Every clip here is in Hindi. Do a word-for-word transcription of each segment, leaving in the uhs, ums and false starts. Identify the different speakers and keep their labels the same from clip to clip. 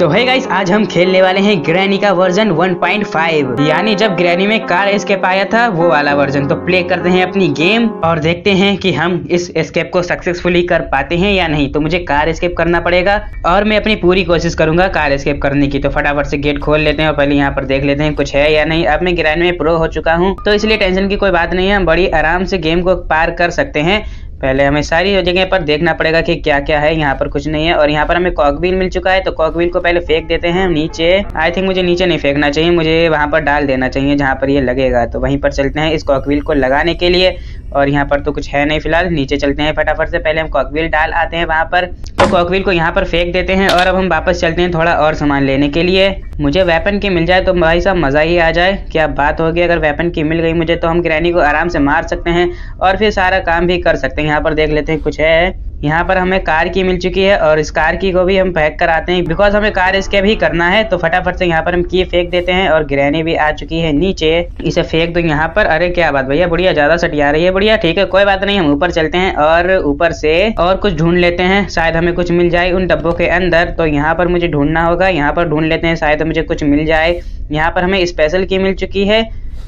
Speaker 1: सो है गाइस, आज हम खेलने वाले हैं ग्रैनी का वर्जन वन पॉइंट फाइव, यानी जब ग्रैनी में कार एस्केप आया था वो वाला वर्जन। तो प्ले करते हैं अपनी गेम और देखते हैं कि हम इस एस्केप को सक्सेसफुली कर पाते हैं या नहीं। तो मुझे कार एस्केप करना पड़ेगा और मैं अपनी पूरी कोशिश करूंगा कार एस्केप करने की। तो फटाफट से गेट खोल लेते हैं और पहले यहाँ पर देख लेते हैं कुछ है या नहीं। अब मैं ग्रैनी में प्रो हो चुका हूँ तो इसलिए टेंशन की कोई बात नहीं है, हम बड़ी आराम से गेम को पार कर सकते हैं। पहले हमें सारी जगह पर देखना पड़ेगा कि क्या क्या है। यहाँ पर कुछ नहीं है और यहाँ पर हमें कॉकव्हील मिल चुका है तो कॉकव्हील को पहले फेंक देते हैं नीचे। आई थिंक मुझे नीचे नहीं फेंकना चाहिए, मुझे वहाँ पर डाल देना चाहिए जहाँ पर ये लगेगा। तो वहीं पर चलते हैं इस कॉकव्हील को लगाने के लिए और यहाँ पर तो कुछ है नहीं फिलहाल। नीचे चलते हैं फटाफट से, पहले हम कॉकव्हील डाल आते हैं वहाँ पर। तो कॉकव्हील को यहाँ पर फेंक देते हैं और अब हम वापस चलते हैं थोड़ा और सामान लेने के लिए। मुझे वेपन की मिल जाए तो भाई साहब मजा ही आ जाए। क्या बात होगी, अगर वेपन की मिल गई मुझे तो हम ग्रैनी को आराम से मार सकते हैं और फिर सारा काम भी कर सकते हैं। यहाँ पर देख लेते हैं कुछ है। यहाँ पर हमें कार की मिल चुकी है और इस कार की को भी हम पैक कराते हैं बिकॉज हमें कार एस्केप ही करना है। तो फटाफट से यहाँ पर हम की फेंक देते हैं और ग्रैनी भी आ चुकी है नीचे। इसे फेंक दो यहाँ पर। अरे क्या बात भैया, बढ़िया ज्यादा सटिया रही है। बढ़िया, ठीक है कोई बात नहीं, हम ऊपर चलते हैं और ऊपर से और कुछ ढूंढ लेते हैं, शायद हमें कुछ मिल जाए उन डब्बों के अंदर। तो यहाँ पर मुझे ढूंढना होगा, यहाँ पर ढूंढ लेते हैं, शायद मुझे कुछ मिल जाए। यहाँ पर हमें स्पेशल की मिल चुकी है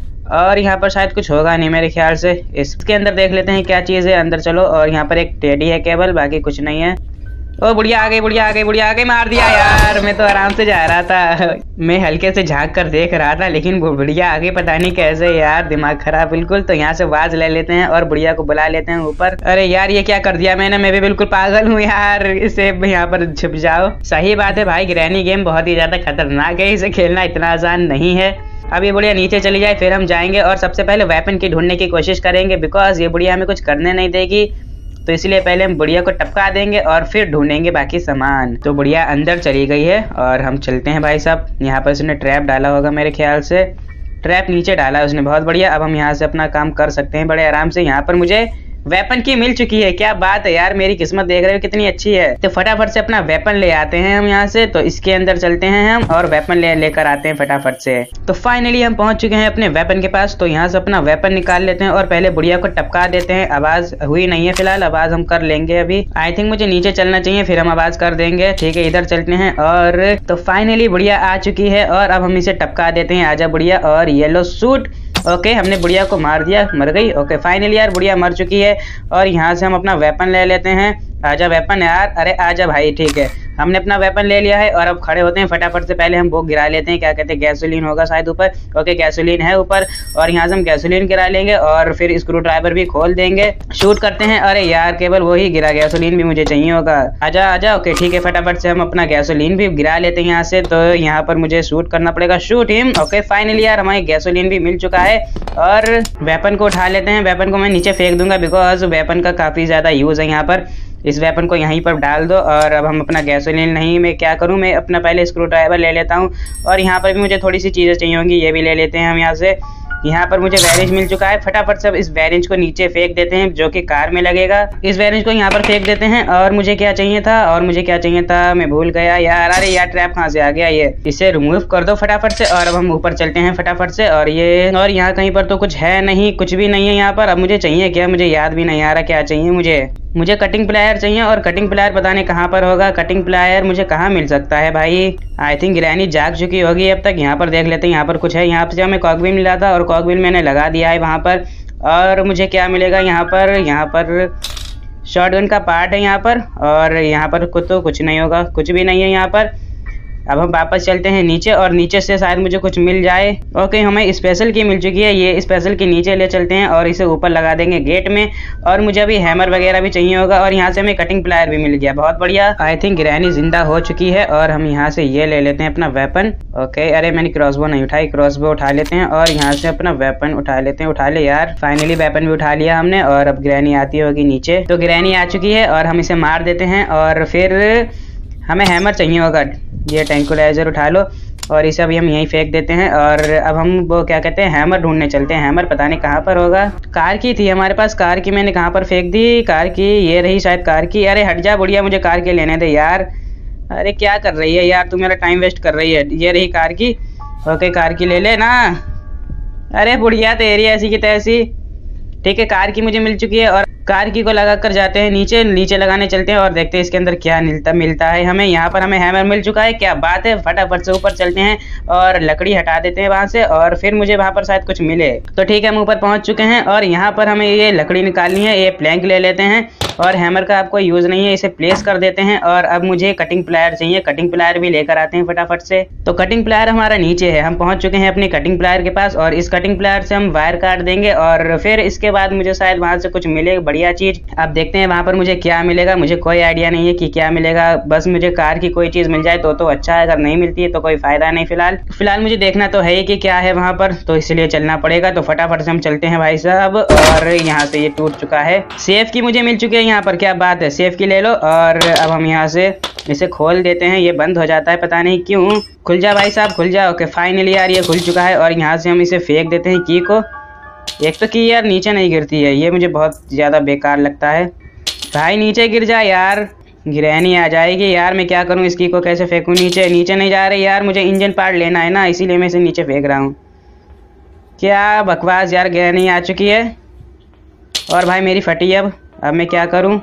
Speaker 1: और यहाँ पर शायद कुछ होगा नहीं मेरे ख्याल से। इसके अंदर देख लेते हैं क्या चीज़ है, अंदर चलो। और यहाँ पर एक टेडी है केवल, बाकी कुछ नहीं है। ओ बुढ़िया आ गई, बुढ़िया आ गई, बुढ़िया आ गई, मार दिया यार। मैं तो आराम से जा रहा था, मैं हल्के से झांक कर देख रहा था लेकिन बुढ़िया आ गई, पता नहीं कैसे यार, दिमाग खराब बिल्कुल। तो यहाँ से आवाज ले लेते हैं और बुढ़िया को बुला लेते हैं ऊपर। अरे यार ये क्या कर दिया मैंने, मैं भी बिल्कुल पागल हूँ यार। इसे यहाँ पर छुप जाओ। सही बात है भाई, ग्रैनी गेम बहुत ही ज्यादा खतरनाक है, इसे खेलना इतना आसान नहीं है। अब ये बुढ़िया नीचे चली जाए फिर हम जाएंगे और सबसे पहले वेपन की ढूंढने की कोशिश करेंगे बिकॉज ये बुढ़िया हमें कुछ करने नहीं देगी। तो इसलिए पहले हम बुढ़िया को टपका देंगे और फिर ढूंढेंगे बाकी सामान। तो बुढ़िया अंदर चली गई है और हम चलते हैं भाई साहब। यहाँ पर उसने ट्रैप डाला होगा मेरे ख्याल से, ट्रैप नीचे डाला है उसने, बहुत बढ़िया। अब हम यहाँ से अपना काम कर सकते हैं बड़े आराम से। यहाँ पर मुझे वेपन की मिल चुकी है, क्या बात है यार, मेरी किस्मत देख रहे हो कितनी अच्छी है। तो फटाफट से अपना वेपन ले आते हैं हम यहाँ से। तो इसके अंदर चलते हैं हम और वेपन ले लेकर आते हैं फटाफट से। तो फाइनली हम पहुंच चुके हैं अपने वेपन के पास। तो यहाँ से अपना वेपन निकाल लेते हैं और पहले बुढ़िया को टपका देते हैं। आवाज हुई नहीं है फिलहाल, आवाज हम कर लेंगे अभी। आई थिंक मुझे नीचे चलना चाहिए फिर हम आवाज कर देंगे। ठीक है इधर चलते हैं और तो फाइनली बुढ़िया आ चुकी है और अब हम इसे टपका देते हैं। आजा बुढ़िया, और येलो सूट। ओके okay, हमने बुढ़िया को मार दिया, मर गई। ओके okay, फाइनली यार बुढ़िया मर चुकी है और यहाँ से हम अपना वेपन ले लेते हैं। आजा वेपन यार, अरे आजा भाई। ठीक है हमने अपना वेपन ले लिया है और अब खड़े होते हैं फटाफट से। पहले हम वो गिरा लेते हैं, क्या कहते हैं, गैसोलीन होगा शायद ऊपर। ओके गैसोलीन है ऊपर और यहाँ से हम गैसोलीन गिरा लेंगे और फिर स्क्रू ड्राइवर भी खोल देंगे। शूट करते हैं। अरे यार केवल वही गिरा, गैसोलीन भी मुझे चाहिए होगा। आजा आजा। ओके ठीक है फटाफट से हम अपना गैसोलीन भी गिरा लेते हैं यहाँ से। तो यहाँ पर मुझे शूट करना पड़ेगा, शूट हिम। ओके फाइनली यार हमारी गैसोलीन भी मिल चुका है और वेपन को उठा लेते हैं। वेपन को मैं नीचे फेंक दूंगा बिकॉज वेपन का काफी ज्यादा यूज है यहाँ पर। इस वेपन को यहीं पर डाल दो और अब हम अपना गैसोलीन, नहीं मैं क्या करूं, मैं अपना पहले स्क्रू ड्राइवर ले लेता हूं और यहाँ पर भी मुझे थोड़ी सी चीज़ें चाहिए होंगी, ये भी ले लेते हैं हम यहाँ से। यहाँ पर मुझे बैरेज मिल चुका है, फटाफट से इस बैरेज को नीचे फेंक देते हैं जो कि कार में लगेगा। इस बैरेज को यहाँ पर फेंक देते हैं और मुझे क्या चाहिए था और मुझे क्या चाहिए था मैं भूल गया यार। अरे यार ट्रैप कहाँ से आ गया, ये इसे रिमूव कर दो फटाफट से। और अब हम ऊपर चलते हैं फटाफट से और ये और यहाँ कहीं पर तो कुछ है नहीं, कुछ भी नहीं है यहाँ पर। अब मुझे चाहिए क्या, मुझे याद भी नहीं आ रहा क्या चाहिए मुझे। मुझे कटिंग प्लायर चाहिए और कटिंग प्लायर पता नहीं कहाँ पर होगा। कटिंग प्लायर मुझे कहाँ मिल सकता है भाई। आई थिंक ग्रैनी जाग चुकी होगी अब तक। यहाँ पर देख लेते हैं, यहाँ पर कुछ है। यहाँ से हमें कॉकव्हील मिला था और कॉकव्हील मैंने लगा दिया है वहाँ पर। और मुझे क्या मिलेगा यहाँ पर, यहाँ पर शॉटगन का पार्ट है यहाँ पर और यहाँ पर कुछ तो कुछ नहीं होगा, कुछ भी नहीं है यहाँ पर। अब हम वापस चलते हैं नीचे और नीचे से शायद मुझे कुछ मिल जाए। ओके हमें स्पेशल की मिल चुकी है, ये स्पेशल की नीचे ले चलते हैं और इसे ऊपर लगा देंगे गेट में। और मुझे अभी हैमर वगैरह भी चाहिए होगा और यहाँ से हमें कटिंग प्लायर भी मिल गया, बहुत बढ़िया। आई थिंक ग्रैनी जिंदा हो चुकी है और हम यहाँ से ये ले लेते हैं अपना वेपन। ओके अरे मैंने क्रॉसबो नहीं उठाई, क्रॉसबो उठा लेते हैं और यहाँ से अपना वेपन उठा लेते हैं। उठा ले यार, फाइनली वेपन भी उठा लिया हमने और अब ग्रैनी आती होगी नीचे। तो ग्रैनी आ चुकी है और हम इसे मार देते हैं और फिर हमें हैमर चाहिए होगा। ये ट्रैंक्विलाइजर उठा लो और इसे अभी हम यहीं फेंक देते हैं और अब हम वो क्या कहते हैं हैमर ढूंढने चलते हैं। हैमर पता नहीं कहाँ पर होगा, कार की थी हमारे पास, कार की मैंने कहाँ पर फेंक दी, कार की ये रही शायद कार की। अरे हट जा बुढ़िया, मुझे कार के लेने दे यार। अरे क्या कर रही है यार, तू मेरा टाइम वेस्ट कर रही है। ये रही कार की। ओके कार की ले ले ना। अरे बुढ़िया तेरी ऐसी की तैसी। ठीक है कार की मुझे मिल चुकी है और कार की को लगा कर जाते हैं नीचे नीचे लगाने चलते हैं और देखते हैं इसके अंदर क्या मिलता मिलता है हमें। यहाँ पर हमें हैमर मिल चुका है, क्या बात है। फटाफट से ऊपर चलते हैं और लकड़ी हटा देते हैं वहां से, और फिर मुझे वहां पर शायद कुछ मिले। तो ठीक है, हम ऊपर पहुंच चुके हैं और यहाँ पर हमें ये लकड़ी निकालनी है। ये प्लैंक ले लेते हैं और हैमर का आपको यूज नहीं है, इसे प्लेस कर देते हैं। और अब मुझे कटिंग प्लायर चाहिए, कटिंग प्लायर भी लेकर आते हैं फटाफट से। तो कटिंग प्लायर हमारा नीचे है, हम पहुंच चुके हैं अपनी कटिंग प्लायर के पास और इस कटिंग प्लायर से हम वायर काट देंगे और फिर इसके बाद मुझे शायद वहां से कुछ मिले बढ़िया चीज। अब देखते हैं वहां पर मुझे क्या मिलेगा, मुझे कोई आइडिया नहीं है कि क्या मिलेगा। बस मुझे कार की कोई चीज मिल जाए तो तो अच्छा है, अगर नहीं मिलती है तो कोई फायदा नहीं। फिलहाल फिलहाल मुझे देखना तो है ही कि क्या है वहां पर, तो इसलिए चलना पड़ेगा। तो फटाफट से हम चलते हैं भाई साहब। और यहाँ से ये टूट चुका है, सेफ की मुझे मिल चुकी है यहाँ पर, क्या बात है। सेफ की ले लो और अब हम यहाँ से इसे खोल देते हैं। ये बंद हो जाता है पता नहीं क्यों। खुल जा भाई साहब, खुल जा। ओके फाइनली यार ये खुल चुका है और यहाँ से हम इसे फेंक देते हैं की को। एक तो की यार नीचे नहीं गिरती है, ये मुझे बहुत ज़्यादा बेकार लगता है। भाई नीचे गिर जा यार, ग्रैनी आ जाएगी यार। मैं क्या करूँ, इसकी को कैसे फेंकूँ नीचे। नीचे नहीं जा रही यार, मुझे इंजन पार्ट लेना है ना, इसीलिए मैं इसे नीचे फेंक रहा हूँ। क्या बकवास यार, ग्रैनी आ चुकी है और भाई मेरी फटी। अब अब मैं क्या करूँ,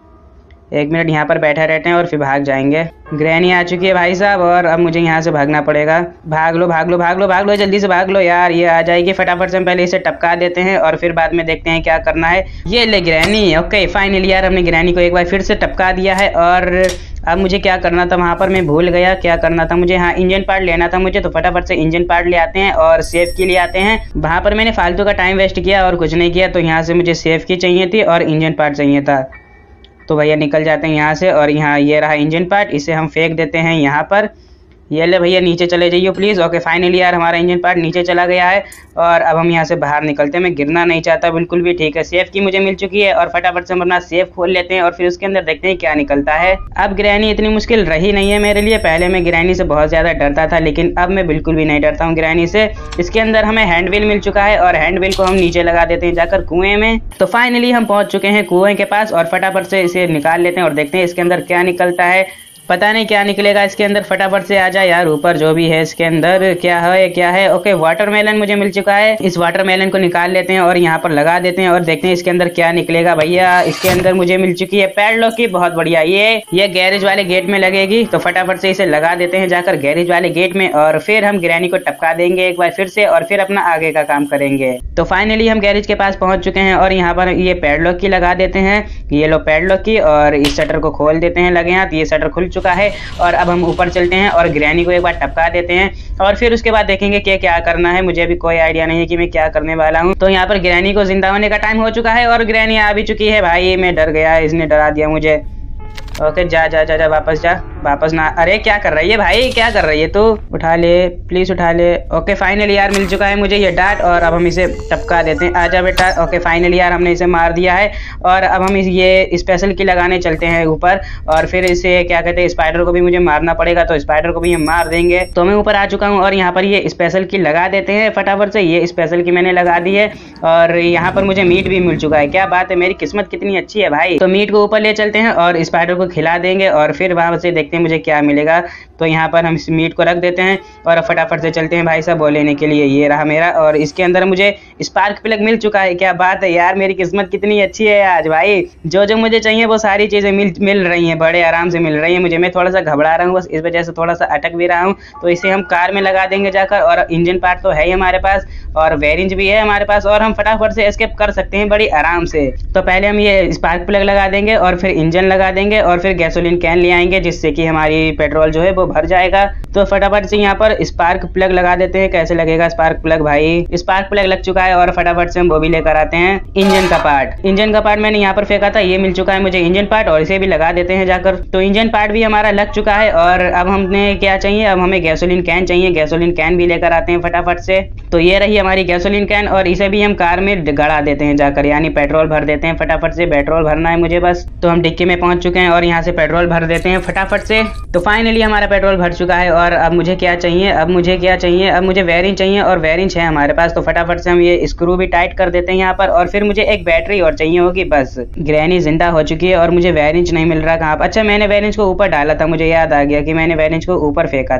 Speaker 1: एक मिनट यहाँ पर बैठे रहते हैं और फिर भाग जाएंगे। ग्रैनी आ चुकी है भाई साहब और अब मुझे यहाँ से भागना पड़ेगा। भाग लो भाग लो भाग लो भाग लो, जल्दी से भाग लो यार, ये आ जाएगी। फटाफट से हम पहले इसे टपका देते हैं और फिर बाद में देखते हैं क्या करना है। ये ले ग्रैनी। ओके फाइनली यार हमने ग्रैनी को एक बार फिर से टपका दिया है और अब मुझे क्या करना था वहाँ पर, मैं भूल गया क्या करना था मुझे। हाँ इंजन पार्ट लेना था मुझे, तो फटाफट से इंजन पार्ट ले आते हैं और सेफ की ले आते हैं। वहाँ पर मैंने फालतू का टाइम वेस्ट किया और कुछ नहीं किया। तो यहाँ से मुझे सेफ की चाहिए थी और इंजन पार्ट चाहिए था, तो भैया निकल जाते हैं यहाँ से। और यहाँ ये रहा इंजन पार्ट, इसे हम फेंक देते हैं यहाँ पर। ये ले भैया नीचे चले जाइए प्लीज़। ओके फाइनली यार हमारा इंजन पार्ट नीचे चला गया है और अब हम यहाँ से बाहर निकलते हैं। मैं गिरना नहीं चाहता बिल्कुल भी। ठीक है, सेफ की मुझे मिल चुकी है और फटाफट से हम अपना सेफ खोल लेते हैं और फिर उसके अंदर देखते हैं क्या निकलता है। अब ग्रैनी इतनी मुश्किल रही नहीं है मेरे लिए। पहले मैं ग्रैनी से बहुत ज़्यादा डरता था, लेकिन अब मैं बिल्कुल भी नहीं डरता हूँ ग्रैनी से। इसके अंदर हमें हैंडविल मिल चुका है और हैंडविल को हम नीचे लगा देते हैं जाकर कुएं में। तो फाइनली हम पहुँच चुके हैं कुएं के पास और फटाफट से इसे निकाल लेते हैं और देखते हैं इसके अंदर क्या निकलता है। पता नहीं क्या निकलेगा इसके अंदर। फटाफट से आ जाए यार ऊपर, जो भी है इसके अंदर क्या है क्या है। ओके वाटरमेलन मुझे मिल चुका है, इस वाटरमेलन को निकाल लेते हैं और यहाँ पर लगा देते हैं और देखते हैं इसके अंदर क्या निकलेगा। भैया इसके अंदर मुझे मिल चुकी है पैडलॉक की, बहुत बढ़िया। ये ये गैरेज वाले गेट में लगेगी, तो फटाफट से इसे लगा देते हैं जाकर गैरेज वाले गेट में और फिर हम ग्रैनी को टपका देंगे एक बार फिर से और फिर अपना आगे का काम करेंगे। तो फाइनली हम गैरेज के पास पहुंच चुके हैं और यहाँ पर ये पैडलॉक की लगा देते हैं। ये लो पैडलॉक की और इस शटर को खोल देते हैं लगे हाथ। ये शटर खुल चुका है और अब हम ऊपर चलते हैं और ग्रैनी को एक बार टपका देते हैं और फिर उसके बाद देखेंगे कि क्या करना है। मुझे अभी कोई आइडिया नहीं है कि मैं क्या करने वाला हूँ। तो यहाँ पर ग्रैनी को जिंदा होने का टाइम हो चुका है और ग्रैनी आ भी चुकी है। भाई मैं डर गया, इसने डरा दिया मुझे। ओके जा जा जा जा वापस जा, वापस ना। अरे क्या कर रही है भाई, क्या कर रही है तू? उठा ले प्लीज, उठा ले। ओके फाइनली यार मिल चुका है मुझे ये डार्ट और अब हम इसे टपका देते हैं। आजा बेटा। ओके फाइनली यार हमने इसे मार दिया है और अब हम इस ये स्पेशल की लगाने चलते हैं ऊपर और फिर इसे क्या कहते हैं, स्पाइडर को भी मुझे मारना पड़ेगा, तो स्पाइडर को भी हम मार देंगे। तो मैं ऊपर आ चुका हूँ और यहाँ पर ये स्पेशल की लगा देते हैं फटाफट से। ये स्पेशल की मैंने लगा दी है और यहाँ पर मुझे मीट भी मिल चुका है। क्या बात है, मेरी किस्मत कितनी अच्छी है भाई। तो मीट को ऊपर ले चलते हैं और स्पाइडर को खिला देंगे और फिर वहां से देखते हैं मुझे क्या मिलेगा। तो यहाँ पर हम इस मीट को रख देते हैं और फटाफट से चलते हैं भाई साहब वो लेने के लिए। ये रहा मेरा और इसके अंदर मुझे स्पार्क प्लग मिल चुका है। क्या बात है यार, मेरी किस्मत कितनी अच्छी है आज भाई। जो जो मुझे चाहिए वो सारी चीजें मिल मिल रही हैं, बड़े आराम से मिल रही हैं मुझे। मैं थोड़ा सा घबरा रहा हूँ बस, इस वजह से थोड़ा सा अटक भी रहा हूँ। तो इसे हम कार में लगा देंगे जाकर और इंजन पार्ट तो है ही हमारे पास और वेरिंज भी है हमारे पास और हम फटाफट से एस्केप कर सकते हैं बड़ी आराम से। तो पहले हम ये स्पार्क प्लग लगा देंगे और फिर इंजन लगा देंगे और फिर गैसोलीन कैन ले आएंगे जिससे कि हमारी पेट्रोल जो है वो भर जाएगा। तो फटाफट से यहाँ पर स्पार्क प्लग लगा देते हैं। कैसे लगेगा स्पार्क प्लग भाई? स्पार्क प्लग लग चुका है और फटाफट से हम वो भी लेकर आते हैं इंजन का पार्ट। इंजन का पार्ट मैंने यहाँ पर फेंका था, ये मिल चुका है मुझे इंजन पार्ट और इसे भी लगा देते हैं जाकर। तो इंजन पार्ट भी हमारा लग चुका है और अब हमने क्या चाहिए, अब हमें गैसोलीन कैन चाहिए। गैसोलीन कैन भी लेकर आते हैं फटाफट से। तो ये रही हमारी गैसोलीन कैन और इसे भी हम कार में गड़ा देते हैं जाकर, यानी पेट्रोल भर देते हैं फटाफट से। पेट्रोल भरना है मुझे बस। तो हम डिक्की में पहुंच चुके हैं और यहाँ से पेट्रोल भर देते हैं फटाफट से। तो फाइनली हमारा पेट्रोल भर चुका है और अब मुझे क्या चाहिए, अब मुझे क्या चाहिए, अब मुझे वेरिंग चाहिए और वेरिंग है हमारे पास। तो फटाफट से हम ये स्क्रू भी टाइट कर देते हैं यहाँ पर और फिर मुझे एक बैटरी और चाहिए होगी बस। ग्रैनी जिंदा हो चुकी है और मुझे वेरिंग नहीं मिल रहा कहाँ पर। अच्छा मैंने वेरिंग को ऊपर डाला था, मुझे याद आ गया कि मैंने वेरिंग को ऊपर फेंका था।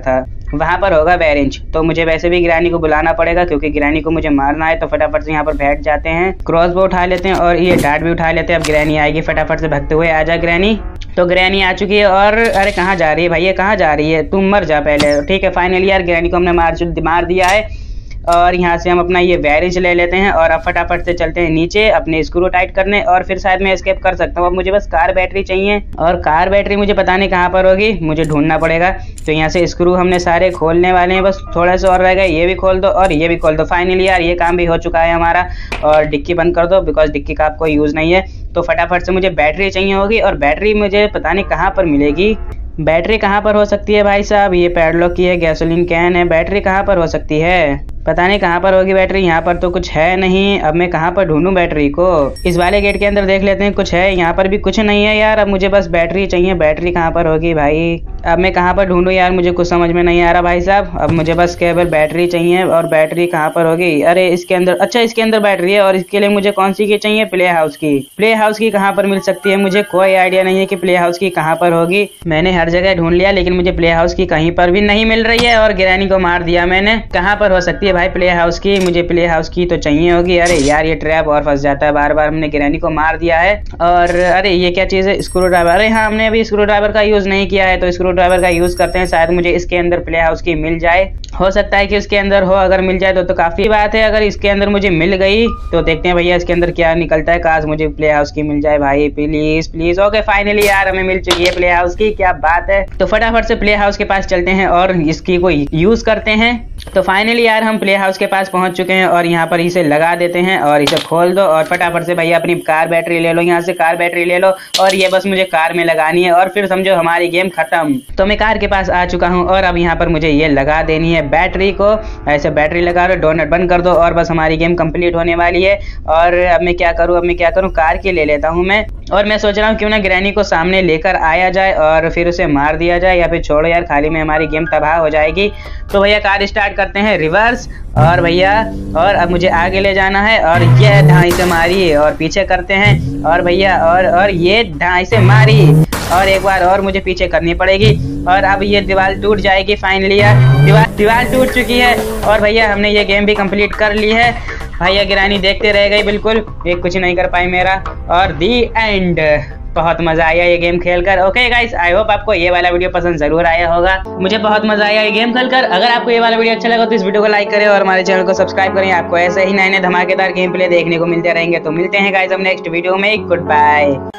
Speaker 1: वहाँ पर होगा बेरेंज। तो मुझे वैसे भी ग्रैनी को बुलाना पड़ेगा क्योंकि ग्रैनी को मुझे मारना है। तो फटाफट से यहाँ पर बैठ जाते हैं, क्रॉसबो उठा लेते हैं और ये डार्ट भी उठा लेते हैं। अब ग्रैनी आएगी, फटाफट से भगते हुए आ जा ग्रैनी। तो ग्रैनी आ चुकी है और अरे कहाँ जा रही है भाई, ये कहाँ जा रही है, तुम मर जा पहले। ठीक है, फाइनली यार ग्रैनी को हमने मार मार दिया है। और यहाँ से हम अपना ये वेरेंज ले लेते हैं और अब फटाफट से चलते हैं नीचे अपने स्क्रू टाइट करने और फिर शायद मैं एस्केप कर सकता हूँ। अब मुझे बस कार बैटरी चाहिए और कार बैटरी मुझे पता नहीं कहाँ पर होगी, मुझे ढूंढना पड़ेगा। तो यहाँ से स्क्रू हमने सारे खोलने वाले हैं, बस थोड़ा सा और रह गए। ये भी खोल दो और ये भी खोल दो। फाइनली यार ये काम भी हो चुका है हमारा। और डिक्की बंद कर दो बिकॉज डिक्की का आपको यूज़ नहीं है। तो फटाफट से मुझे बैटरी चाहिए होगी और बैटरी मुझे पता नहीं कहाँ पर मिलेगी। बैटरी कहाँ पर हो सकती है भाई साहब, ये पैडलॉक की है, गैसोलीन कैन है, बैटरी कहाँ पर हो सकती है, पता नहीं कहाँ पर होगी बैटरी। यहाँ पर तो कुछ है नहीं, अब मैं कहाँ पर ढूंढूं बैटरी को। इस वाले गेट के अंदर देख लेते हैं कुछ है, यहाँ पर भी कुछ नहीं है यार। अब मुझे बस बैटरी चाहिए, बैटरी कहाँ पर होगी भाई, अब मैं कहाँ पर ढूंढूं यार, मुझे कुछ समझ में नहीं आ रहा भाई साहब। अब मुझे बस केवल बैटरी चाहिए और बैटरी कहाँ पर होगी। अरे इसके अंदर, अच्छा इसके अंदर बैटरी है और इसके लिए मुझे कौन सी की चाहिए, प्ले हाउस की। प्ले हाउस की कहाँ पर मिल सकती है, मुझे कोई आइडिया नहीं है कि प्ले हाउस की कहाँ पर होगी। मैंने हर जगह ढूंढ लिया लेकिन मुझे प्ले हाउस की कहीं पर भी नहीं मिल रही है और ग्रैनी को मार दिया मैंने। कहाँ पर हो सकती है भाई प्ले हाउस की, मुझे प्ले हाउस की तो चाहिए होगी। अरे यार ये ट्रैप और फंस जाता है बार बार, हमने ग्रैनी को मार दिया है। और अरे ये क्या चीज़ है, स्क्रू ड्राइवर। अरे हाँ हमने अभी स्क्रू ड्राइवर का यूज़ नहीं किया है तो स्क्रू ड्राइवर का यूज़ करते हैं, शायद मुझे इसके अंदर प्ले हाउस की मिल जाए। हो सकता है कि इसके अंदर हो, अगर मिल जाए तो, तो काफ़ी बात है। अगर इसके अंदर मुझे मिल गई तो देखते हैं भैया इसके अंदर क्या निकलता है। काश मुझे प्ले हाउस की मिल जाए भाई, प्लीज़ प्लीज़। ओके फाइनली यार हमें मिल चुकी है प्ले हाउस की, क्या बात है। तो फटाफट से प्ले हाउस के पास चलते हैं और इसकी को यूज़ करते हैं। तो फाइनली यार हम प्ले हाउस के पास पहुंच चुके हैं और यहाँ पर इसे लगा देते हैं और इसे खोल दो और फटाफट से भैया अपनी कार बैटरी ले लो, यहाँ से कार बैटरी ले लो और ये बस मुझे कार में लगानी है और फिर समझो हमारी गेम खत्म। तो मैं कार के पास आ चुका हूँ और अब यहाँ पर मुझे ये लगा देनी है बैटरी को। ऐसे बैटरी लगा दो, डोनट बंद कर दो और बस हमारी गेम कंप्लीट होने वाली है। और अब मैं क्या करूँ, अब मैं क्या करूँ, कार की ले लेता हूँ मैं। और मैं सोच रहा हूँ क्यों ना ग्रैनी को सामने लेकर आया जाए और फिर उसे मार दिया जाए, या फिर छोड़ो यार खाली में हमारी गेम तबाह हो जाएगी। तो भैया कार स्टार्ट करते हैं रिवर्स और भैया, और अब मुझे आगे ले जाना है और ये ढाई से मारी और पीछे करते हैं और भैया और और ये ढाई से मारी और एक बार और मुझे पीछे करनी पड़ेगी और अब ये दीवार टूट जाएगी। फाइनली यार दीवार दीवार टूट चुकी है और भैया हमने ये गेम भी कंप्लीट कर ली है। भैया ग्रैनी देखते रह गई बिल्कुल, ये कुछ नहीं कर पाई मेरा। और दी एंड। बहुत मजा आया ये गेम खेलकर। ओके गाइस, आई होप आपको ये वाला वीडियो पसंद जरूर आया होगा। मुझे बहुत मजा आया ये गेम खेलकर। अगर आपको ये वाला वीडियो अच्छा लगा तो इस वीडियो को लाइक करें और हमारे चैनल को सब्सक्राइब करें। आपको ऐसे ही नए नए धमाकेदार गेम प्ले देखने को मिलते रहेंगे। तो मिलते हैं गाइस हम नेक्स्ट वीडियो में। Good bye.